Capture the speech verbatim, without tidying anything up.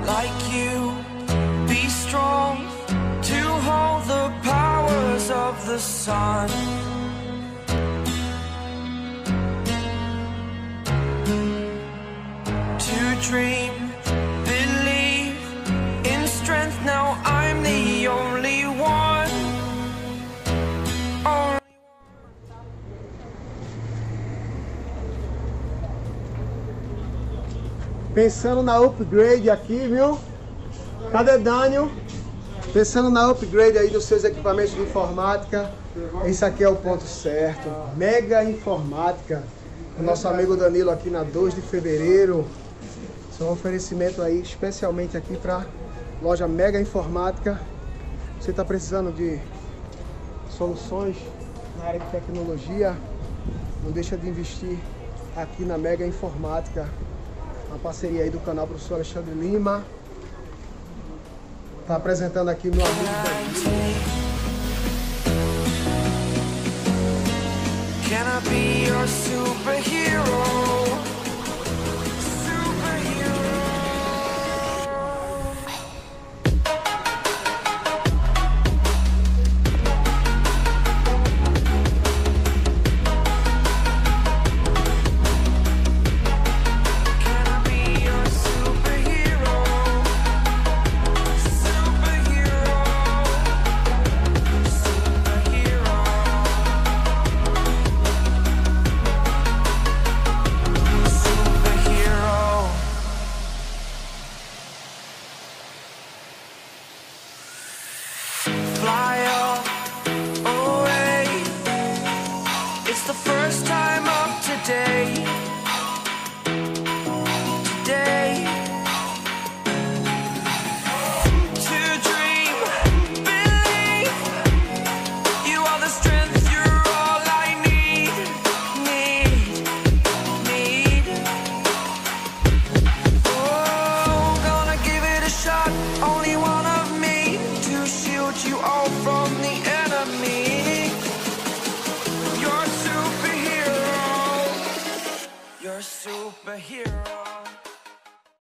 like you. Be strong to hold the powers of the sun. To dream, believe in strength. Now I'm the only one. Only Pensando na upgrade aqui, viu? Cadê Daniel? Pensando na upgrade aí dos seus equipamentos de informática. Esse aqui é o ponto certo. Mega Informática. O nosso amigo Danilo aqui na dois de fevereiro. Isso é um oferecimento aí especialmente aqui para loja Mega Informática. Você está precisando de soluções na área de tecnologia? Não deixa de investir aqui na Mega Informática. Uma parceria aí do canal professor Alexandre Lima. Tá apresentando aqui meu amigo Danilo. Can I be your superhero?